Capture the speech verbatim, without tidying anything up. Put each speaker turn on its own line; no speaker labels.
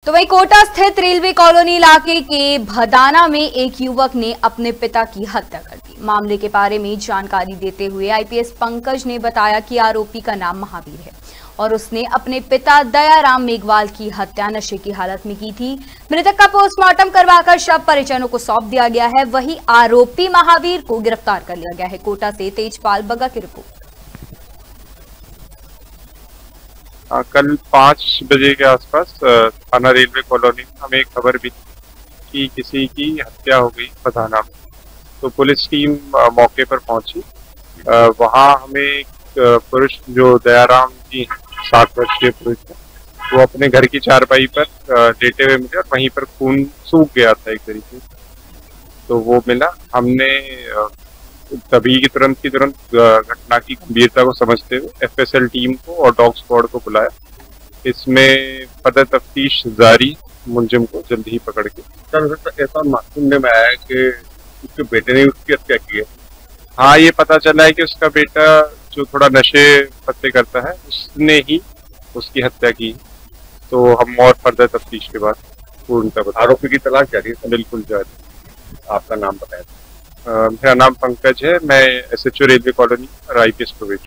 तो वहीं कोटा स्थित रेलवे कॉलोनी इलाके के भदाना में एक युवक ने अपने पिता की हत्या कर दी। मामले के बारे में जानकारी देते हुए आईपीएस पंकज ने बताया कि आरोपी का नाम महावीर है और उसने अपने पिता दयाराम मेघवाल की हत्या नशे की हालत में की थी। मृतक का पोस्टमार्टम करवाकर शव परिजनों को सौंप दिया गया है। वहीं आरोपी महावीर को गिरफ्तार कर लिया गया है। कोटा से तेजपाल बग्गा की रिपोर्ट।
आ, कल पाँच बजे के आसपास थाना रेलवे कॉलोनी में हमें एक खबर भी कि किसी की हत्या हो गई भदाना में। तो पुलिस टीम आ, मौके पर पहुंची। वहां हमें एक पुरुष जो दयाराम जी साठ वर्ष के पुरुष है, वो अपने घर की चारपाई पर लेटे हुए मिले और वहीं पर खून सूख गया था एक तरीके से। तो वो मिला। हमने तभी की तुरंत की तुरंत घटना की गंभीरता को समझते हुए एफएसएल टीम को और डॉग स्क्वाड को बुलाया। इसमें फर्दर तफ्तीश जारी, मुलजिम को जल्द ही पकड़ के।
सर, ऐसा सुनने में आया कि उसके बेटे ने उसकी हत्या की है।
हाँ, ये पता चला है कि उसका बेटा जो थोड़ा नशे पत्ते करता है, उसने ही उसकी हत्या की। तो हम और फर्दर तफ्तीश के बाद पूर्णतः बता।
आरोपी की तलाश जारी है।
बिल्कुल जारी।
आपका नाम बताया।
मेरा नाम पंकज है। मैं एसएचओ रेलवे कॉलोनी और आईपीएस प्रोबेशन।